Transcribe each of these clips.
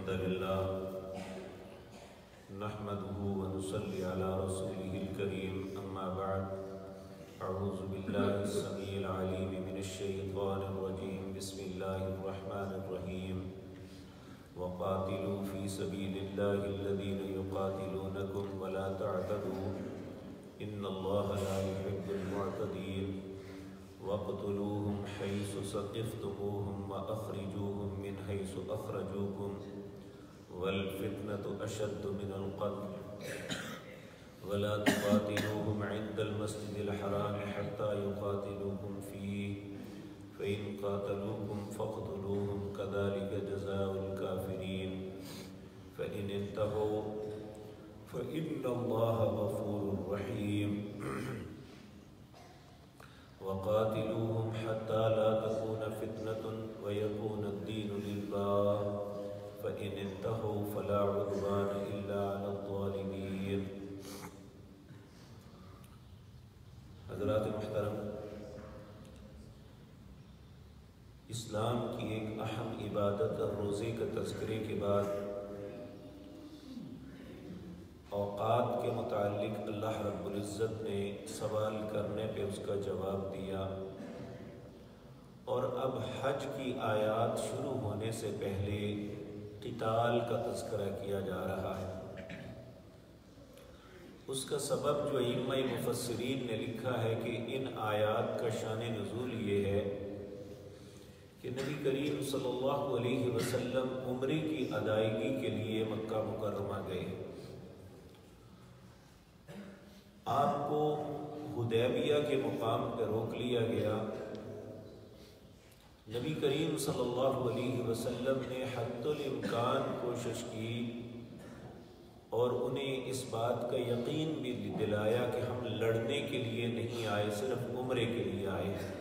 الحمد لله نحمده ونصلي على رسوله الكريم أما بعد أعوذ بالله السميع العليم من الشيطان الرجيم بسم الله الرحمن الرحيم وقاتلوا في سبيل الله الذين يقاتلونكم ولا تعتدوا إن الله لا يحب المعتدين وَاقْتُلُوهُمْ حَيْثُ ثَقِفْتُمُوهُمْ وَأَخْرِجُوهُمْ مِنْ حَيْثُ أَخْرَجُوكُمْ وَالْفِتْنَةُ أَشَدُّ مِنَ الْقَتْلِ وَلَا تُقَاتِلُوهُمْ عِنْدَ الْمَسْجِدِ الْحَرَامِ حَتَّى يُقَاتِلُوكُمْ فِيهِ فَإِنْ قَاتَلُوكُمْ فَاقْتُلُوهُمْ كَذَلِكَ جَزَاءُ الْكَافِرِينَ فَإِنِ انْتَهُوا فَإِنَّ اللَّهَ غَفُورٌ رَحِيمٌ وَقَاتِلُوهُمْ حَتَّى لَا تَكُونَ فِتْنَةٌ وَيَكُونَ الدِّينُ لِلَّهِ فَإِنِ انْتَهَوْا فَلَا عُدْوَانَ إِلَّا عَلَى الظَّالِمِينَ۔ حضرات محترم، اسلام کی ایک اہم عبادت اور روزے کے تذکرے کے بعد اوقات کے متعلق اللہ رب العزت نے سوال کرنے پہ اس کا جواب دیا، اور اب حج کی آیات شروع ہونے سے پہلے قتال کا تذکرہ کیا جا رہا ہے۔ اس کا سبب جو ائمہ مفسرین نے لکھا ہے کہ ان آیات کا شان نزول یہ ہے کہ نبی کریم صلی اللہ علیہ وسلم عمرے کی ادائیگی کے لیے مکہ مکرمہ گئے۔ آپ کو حدیبیہ کے مقام پر روک لیا گیا۔ نبی کریم صلی اللہ علیہ وسلم نے حد الامکان کوشش کی اور انہیں اس بات کا یقین بھی دلایا کہ ہم لڑنے کے لیے نہیں آئے، صرف عمرے کے لیے آئے ہیں۔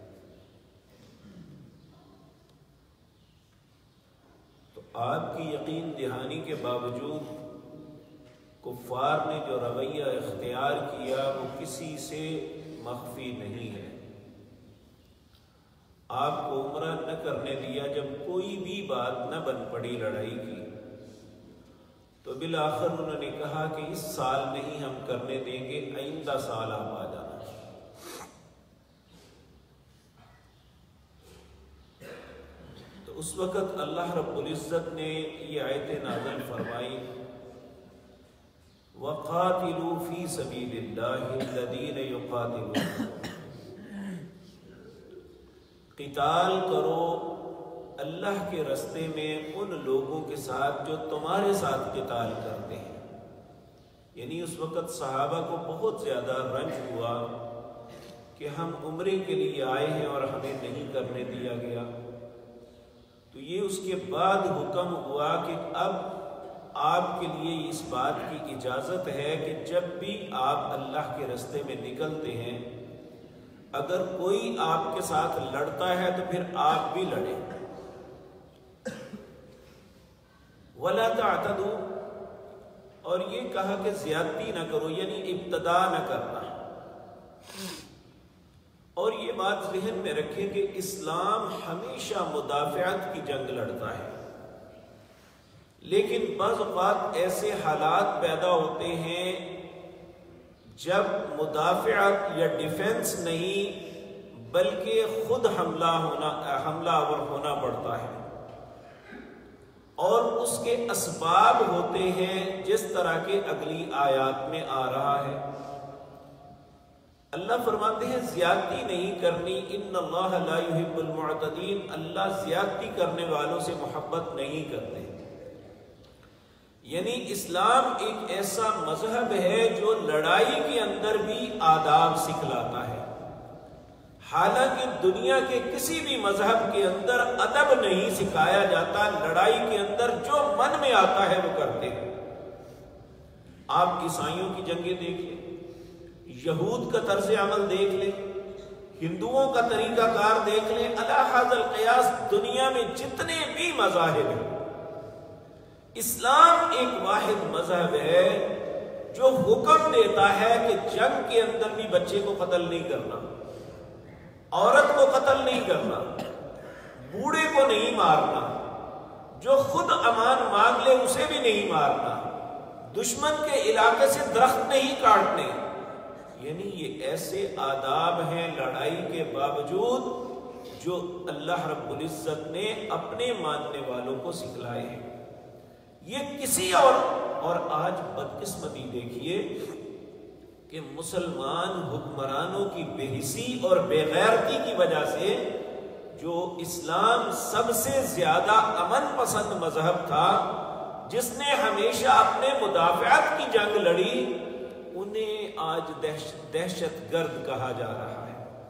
تو آپ کی یقین دہانی کے باوجود کفار نے جو رویہ اختیار کیا وہ کسی سے مخفی نہیں ہے۔ آپ کو عمرہ نہ کرنے دیا، جب کوئی بھی بات نہ بن پڑی لڑائی کی تو بالآخر انہوں نے کہا کہ اس سال نہیں ہم کرنے دیں گے، آئندہ سال آپ آ جانا۔ تو اس وقت اللہ رب العزت نے یہ آیت نازل فرمائی، وَقَاتِلُوا فِي سَبِيلِ اللَّهِ الَّذِينَ يُقَاتِلُونَكُمْ، قتال کرو اللہ کے رستے میں ان لوگوں کے ساتھ جو تمہارے ساتھ قتال کرتے ہیں۔ یعنی اس وقت صحابہ کو بہت زیادہ رنج ہوا کہ ہم عمرے کے لیے آئے ہیں اور ہمیں نہیں کرنے دیا گیا۔ تو یہ اس کے بعد حکم ہوا کہ اب آپ کے لیے اس بات کی اجازت ہے کہ جب بھی آپ اللہ کے رستے میں نکلتے ہیں، اگر کوئی آپ کے ساتھ لڑتا ہے تو پھر آپ بھی لڑیں۔ وَلَا تَعْتَدُوا، اور یہ کہا کہ زیادتی نہ کرو، یعنی ابتدا نہ کرنا۔ اور یہ بات ذہن میں رکھیں کہ اسلام ہمیشہ مدافعت کی جنگ لڑتا ہے، لیکن بعض اوقات ایسے حالات پیدا ہوتے ہیں جب مدافعت یا ڈیفنس نہیں بلکہ خود حملہ آور ہونا پڑتا ہے، اور اس کے اسباب ہوتے ہیں جس طرح کے اگلی آیات میں آ رہا ہے۔ اللہ فرماتے ہیں زیادتی نہیں کرنی، ان اللہ لا يحب المعتدین، اللہ زیادتی کرنے والوں سے محبت نہیں کرتے۔ یعنی اسلام ایک ایسا مذہب ہے جو لڑائی کے اندر بھی آداب سکھلاتا ہے، حالانکہ دنیا کے کسی بھی مذہب کے اندر ادب نہیں سکھایا جاتا، لڑائی کے اندر جو من میں آتا ہے وہ کرتے ہیں۔ آپ عیسائیوں کی جنگیں دیکھ لیں، یہود کا طرز عمل دیکھ لیں، ہندوؤں کا طریقہ کار دیکھ لیں، علی ھذا القیاس دنیا میں جتنے بھی مذاہب ہیں، اسلام ایک واحد مذہب ہے جو حکم دیتا ہے کہ جنگ کے اندر بھی بچے کو قتل نہیں کرنا، عورت کو قتل نہیں کرنا، بوڑھے کو نہیں مارنا، جو خود امان مانگ لے اسے بھی نہیں مارنا، دشمن کے علاقے سے درخت نہیں کاٹنے. یعنی یہ ایسے آداب ہیں لڑائی کے باوجود جو اللہ رب العزت نے اپنے ماننے والوں کو سکھلائے ہیں. یہ کسی اور آج بدقسمتی دیکھیے کہ مسلمان حکمرانوں کی بے حسی اور بے غیرتی کی وجہ سے جو اسلام سب سے زیادہ امن پسند مذہب تھا، جس نے ہمیشہ اپنے مدافعت کی جنگ لڑی، انہیں آج دہشت گرد کہا جا رہا ہے.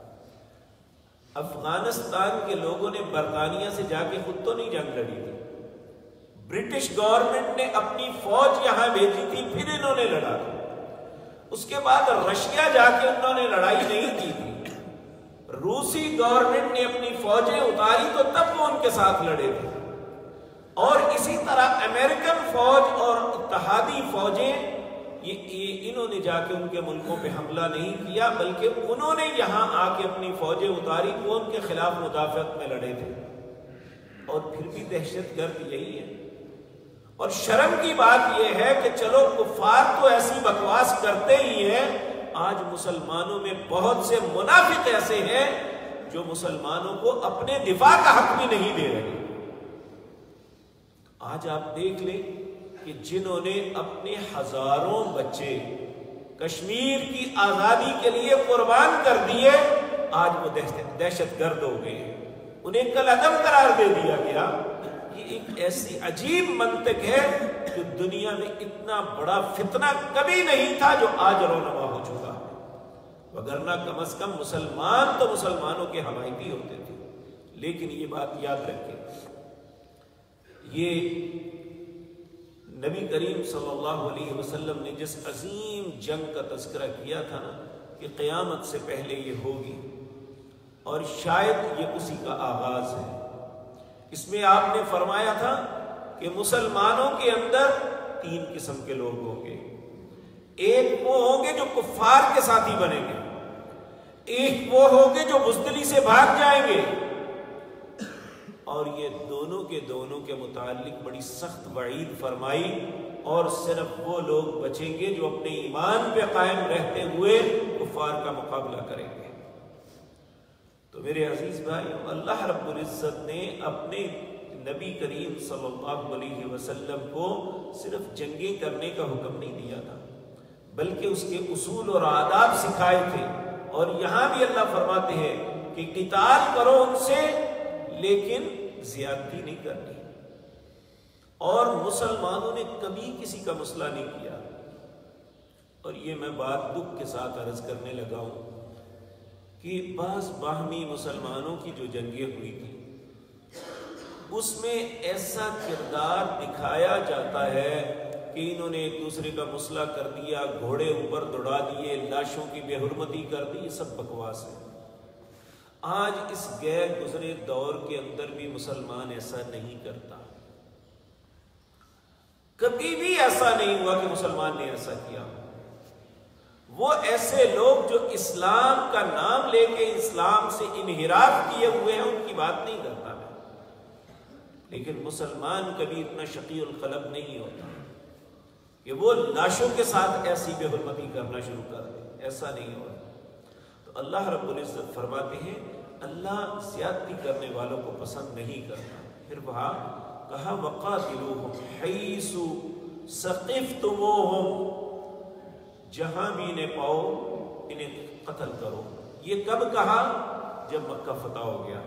افغانستان کے لوگوں نے برطانیہ سے جا کے خود تو نہیں جنگ لڑی تھی، برٹش گورنمنٹ نے اپنی فوج یہاں بھیجی تھی، پھر انہوں نے لڑا تھا. اس کے بعد رشیا جا کے انہوں نے لڑائی نہیں کی تھی، روسی گورنمنٹ نے اپنی فوجیں اتاری تو تب وہ ان کے ساتھ لڑے تھے. اور اسی طرح امریکن فوج اور اتحادی فوجیں، انہوں نے جا کے ان کے ملکوں پہ حملہ نہیں کیا، بلکہ انہوں نے یہاں آ کے اپنی فوجیں اتاری، وہ ان کے خلاف مدافعت میں لڑے تھے. اور پھر بھی دہشت گرد یہی ہے. اور شرم کی بات یہ ہے کہ چلو کفار تو ایسی بکواس کرتے ہی ہیں، آج مسلمانوں میں بہت سے منافق ایسے ہیں جو مسلمانوں کو اپنے دفاع کا حق بھی نہیں دے رہے. آج آپ دیکھ لیں کہ جنہوں نے اپنے ہزاروں بچے کشمیر کی آزادی کے لیے قربان کر دیے، آج وہ دہشت گرد ہو گئے، انہیں کل عدم قرار دے دیا گیا. یہ ایک ایسی عجیب منطق ہے کہ دنیا میں اتنا بڑا فتنہ کبھی نہیں تھا جو آج رونما ہو چکا ہے. وگرنہ کم از کم مسلمان تو مسلمانوں کے حمایتی ہوتے تھے. لیکن یہ بات یاد رکھیں، یہ نبی کریم صلی اللہ علیہ وسلم نے جس عظیم جنگ کا تذکرہ کیا تھا نا کہ قیامت سے پہلے یہ ہوگی، اور شاید یہ اسی کا آغاز ہے. اس میں آپ نے فرمایا تھا کہ مسلمانوں کے اندر 3 قسم کے لوگ ہوں گے. ایک وہ ہوں گے جو کفار کے ساتھی بنیں گے، ایک وہ ہوں گے جو بزدلی سے بھاگ جائیں گے، اور یہ دونوں کے متعلق بڑی سخت وعید فرمائی. اور صرف وہ لوگ بچیں گے جو اپنے ایمان پہ قائم رہتے ہوئے کفار کا مقابلہ کریں گے. تو میرے عزیز بھائیو، اللہ رب العزت نے اپنے نبی کریم صلی اللہ علیہ وسلم کو صرف جنگیں کرنے کا حکم نہیں دیا تھا، بلکہ اس کے اصول اور آداب سکھائے تھے. اور یہاں بھی اللہ فرماتے ہیں کہ قتال کرو ان سے، لیکن زیادتی نہیں کرنی. اور مسلمانوں نے کبھی کسی کا مسئلہ نہیں کیا. اور یہ میں بات دکھ کے ساتھ عرض کرنے لگا ہوں کہ بعض باہمی مسلمانوں کی جو جنگیں ہوئی تھی، اس میں ایسا کردار دکھایا جاتا ہے کہ انہوں نے ایک دوسرے کا مسئلہ کر دیا، گھوڑے اوپر دوڑا دیے، لاشوں کی بے حرمتی کر دی. یہ سب بکواس ہے. آج اس غیر گزرے دور کے اندر بھی مسلمان ایسا نہیں کرتا. کبھی بھی ایسا نہیں ہوا کہ مسلمان نے ایسا کیا. وہ ایسے لوگ جو اسلام کا نام لے کے اسلام سے انحراف کیے ہوئے ہیں ان کی بات نہیں کرتا میں. لیکن مسلمان کبھی اتنا شقی القلب نہیں ہوتا کہ وہ لاشوں کے ساتھ ایسی بے حرمتی کرنا شروع کر دے. ایسا نہیں ہوتا. تو اللہ رب العزت فرماتے ہیں اللہ زیادتی کرنے والوں کو پسند نہیں کرتا. پھر وہاں کہا وَقَاتِلُوهُمْ حَيْثُ ثَقِفْتُمُوهُمْ، جہاں بھی انہیں پاؤ انہیں قتل کرو. یہ کب کہا؟ جب مکہ فتح ہو گیا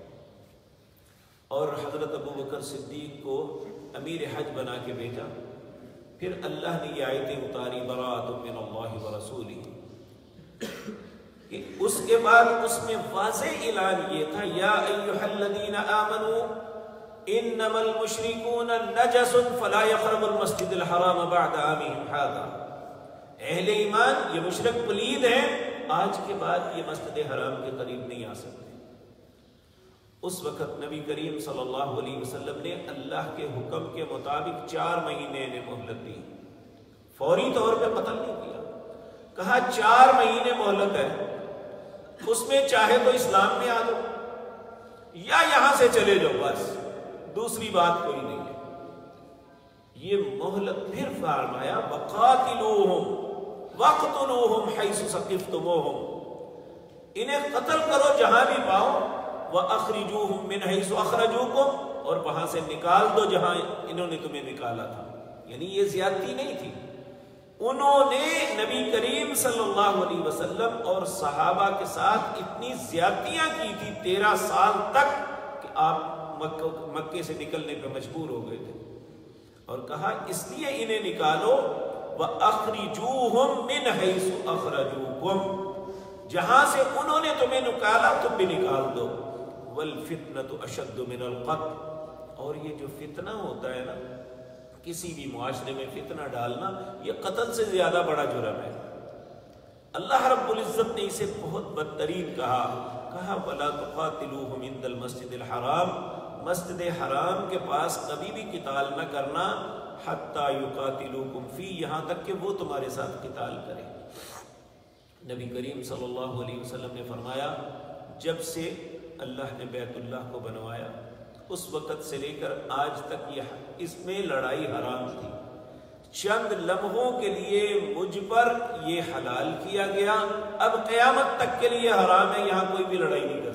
اور حضرت ابو بکر صدیق کو امیر حج بنا کے بھیجا. پھر اللہ نے یہ آیتیں اتاری براءۃ من اللہ ورسولہ. اس کے بعد اس میں واضح اعلان یہ تھا یا ایھا الذین آمنوا انما المشرکون نجس فلا يقربوا المسجد الحرام بعد عامهم هذا. اہل ایمان یہ مشرک پلید ہیں، آج کے بعد یہ مسجد حرام کے قریب نہیں آ سکتے. اس وقت نبی کریم صلی اللہ علیہ وسلم نے اللہ کے حکم کے مطابق 4 مہینے نے مہلت دی. فوری طور پہ قتل نہیں کیا. کہا 4 مہینے مہلت ہے، اس میں چاہے تو اسلام میں آ جاؤ یا یہاں سے چلے جاؤ، بس دوسری بات کوئی نہیں ہے. یہ مہلت پھر فرمایا وقاتلوہم وقتلوہم حیث ثقفتموہم، انہیں قتل کرو جہاں بھی پاؤ، وَأَخْرِجُوهُمْ مِنْ حَيْثُ أَخْرَجُوكُمْ، اور وہاں سے نکال دو جہاں انہوں نے تمہیں نکالا تھا۔ یعنی یہ زیادتی نہیں تھی، انہوں نے نبی کریم صلی اللہ علیہ وسلم اور صحابہ کے ساتھ اتنی زیادتیاں کی تھی 13 سال تک کہ آپ مکے سے نکلنے پہ مجبور ہو گئے تھے، اور کہا اس لیے انہیں نکالو، وَأَخْرِجُوهُمْ مِنْ حَيْثُ أَخْرَجُوكُمْ، جہاں سے انہوں نے تمہیں نکالا تم بھی نکال دو، وَالْفِتْنَةُ أَشَدُّ مِنَ الْقَتْلِ، اور یہ جو فتنہ ہوتا ہے نا، کسی بھی معاشرے میں فتنہ ڈالنا، یہ قتل سے زیادہ بڑا جرم ہے۔ اللہ رب العزت نے اسے بہت بدترین کہا وَلَا تُقَاتِلُوهُمْ عِنْدَ الْمَسْجِدِ الْحَرَامِ، مسجد حرام کے پاس کبھی بھی قتال نہ کرنا، حَتَّى يُقَاتِلُوكُمْ فِيهِ، یہاں تک کہ وہ تمہارے ساتھ قتال کریں۔ نبی کریم صلی اللہ علیہ وسلم نے فرمایا جب سے اللہ نے بیت اللہ کو بنوایا اس وقت سے لے کر آج تک اس میں لڑائی حرام تھی، چند لمحوں کے لیے مجھ پر یہ حلال کیا گیا، اب قیامت تک کے لیے حرام ہے، یہاں کوئی بھی لڑائی نہیں کر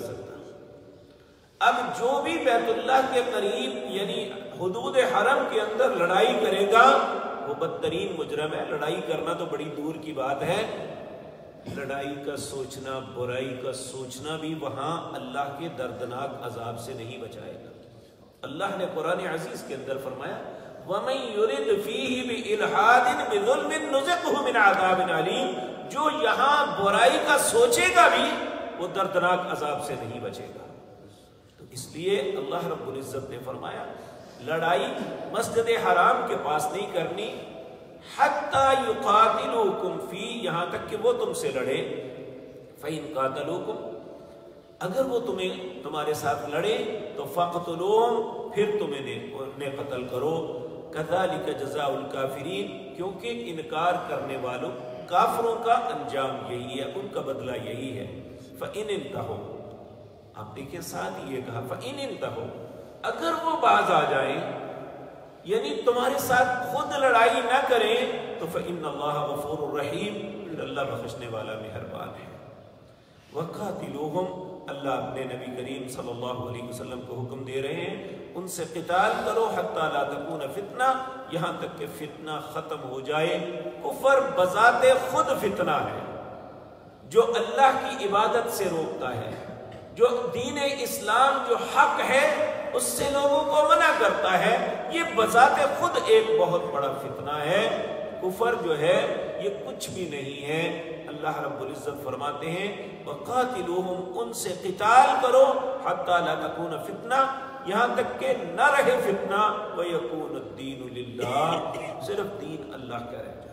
سکتا۔ اب جو بھی بیت اللہ کے قریب یعنی حدود حرم کے اندر لڑائی کرے گا وہ بدترین مجرم ہے۔ لڑائی کرنا تو بڑی دور کی بات ہے، لڑائی کا سوچنا، برائی کا سوچنا بھی وہاں اللہ کے دردناک عذاب سے نہیں بچائے گا۔ اللہ نے قرآن عزیز کے اندر فرمایا وَمَن يُرِدْ فِيهِ بِإِلْحَادٍ بِظُلْمٍ نُذِقْهُ مِنْ عَذَابٍ عَلِيمٍ، جو یہاں برائی کا سوچے گا بھی وہ دردناک عذاب سے نہیں بچے گا۔ تو اس لیے اللہ رب العزت نے فرمایا لڑائی مسجد حرام کے پاس نہیں کرنی، حَتَّى يُقَاتِلُوكُمْ فِيهِ، یہاں تک کہ وہ تم سے لڑے، فَإِن قَاتَلُوكُمْ، اگر وہ تمہارے ساتھ لڑے تو فَقْتُلُوهُمْ، پھر انہیں قتل کرو، كَذَلِكَ جَزَاءُ الْكَافِرِينَ، کیونکہ انکار کرنے والوں کافروں کا انجام یہی ہے، ان کا بدلہ یہی ہے۔ فَإِنِ انْتَهُوا، آپ دیکھیں ساتھ یہ کہا فَإِنِ انْتَهُوا، اگر وہ باز آ جائیں یعنی تمہارے ساتھ خود لڑائی نہ کریں تو فَإِنَّ اللَّهَ غَفُورٌ رَحِيمٌ، پھر اللہ بخشنے والا مہربان ہے۔ وَقَاتِلُوهُمْ، اللہ اپنے نبی کریم صلی اللہ علیہ وسلم کو حکم دے رہے ہیں ان سے قتال کرو، حَتَّى لَا تَكُونَ فِتْنَةٌ، یہاں تک کہ فتنہ ختم ہو جائے۔ کفر بذات خود فتنہ ہے جو اللہ کی عبادت سے روکتا ہے، جو دین اسلام جو حق ہے اس سے لوگوں کو منع کرتا ہے، یہ بذات خود ایک بہت بڑا فتنہ ہے۔ کفر جو ہے یہ کچھ بھی نہیں ہے۔ اللہ رب العزت فرماتے ہیں وَقَاتِلُوهُمْ، ان سے قتال کرو، حَتَّى لَا تَكُونَ فِتْنَةٌ، یہاں تک کہ نہ رہے فتنہ، وَيَكُونَ الدِّينُ لِلَّهِ، صرف دین اللہ کا رہ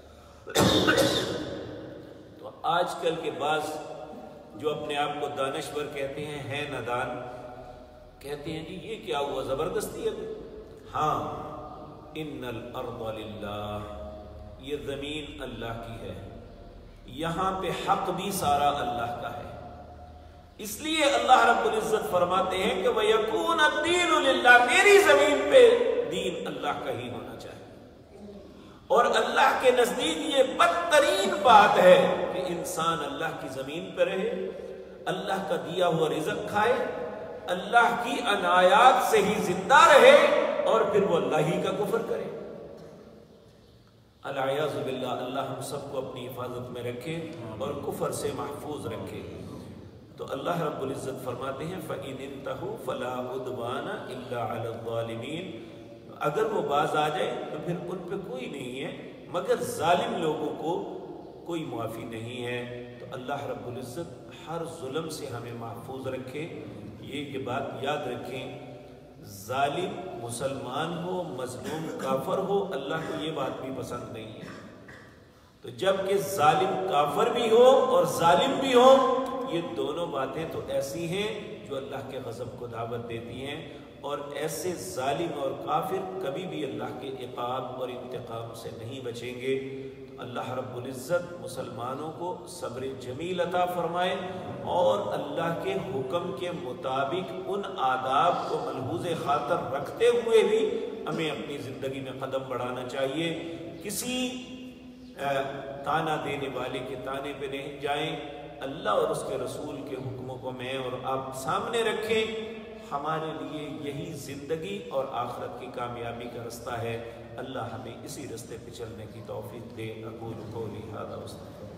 جائے۔ تو آج کل کے بعض جو اپنے آپ کو دانشور کہتے ہیں نادان، کہتے ہیں جی یہ کیا ہوا، زبردستی ہے؟ ہاں، ان الارض للہ، یہ زمین اللہ کی ہے، یہاں پہ حق بھی سارا اللہ کا ہے، اس لیے اللہ رب العزت فرماتے ہیں کہ وَيَكُونَ الدِّينُ لِلَّهِ، میری زمین پہ دین اللہ کا ہی ہونا چاہیے۔ اور اللہ کے نزدیک یہ بدترین بات ہے کہ انسان اللہ کی زمین پہ رہے، اللہ کا دیا ہوا رزق کھائے، اللہ کی عنایات سے ہی زندہ رہے، اور پھر وہ اللہ ہی کا کفر کرے۔ العیاذ باللہ، اللہ ہم سب کو اپنی حفاظت میں رکھے اور کفر سے محفوظ رکھے۔ تو اللہ رب العزت فرماتے ہیں فَإِنِ انْتَهُوا فَلَا عُدْوَانَ إِلَّا عَلَى الظَّالِمِينَ، اگر وہ باز آ جائے تو پھر ان پہ کوئی نہیں ہے مگر ظالم لوگوں کو کوئی معافی نہیں ہے۔ تو اللہ رب العزت ہر ظلم سے ہمیں محفوظ رکھے۔ یہ بات یاد رکھیں، ظالم مسلمان ہو، مظلوم کافر ہو، اللہ کو یہ بات بھی پسند نہیں ہے۔ تو جب کہ ظالم کافر بھی ہو اور ظالم بھی ہو، یہ دونوں باتیں تو ایسی ہیں جو اللہ کے غضب کو دعوت دیتی ہیں، اور ایسے ظالم اور کافر کبھی بھی اللہ کے عقاب اور انتقام سے نہیں بچیں گے۔ اللہ رب العزت مسلمانوں کو صبر جمیل عطا فرمائے اور اللہ کے حکم کے مطابق ان آداب کو ملحوظ خاطر رکھتے ہوئے بھی ہمیں اپنی زندگی میں قدم بڑھانا چاہیے، کسی تانا دینے والے کے تانے پہ نہیں جائیں، اللہ اور اس کے رسول کے حکموں کو میں اور آپ سامنے رکھیں۔ ہمارے لیے یہی زندگی اور آخرت کی کامیابی کا رستہ ہے۔ اللہ ہمیں اسی رستے پہ چلنے کی توفیق دے۔ اقول قولی ھذا واستغفر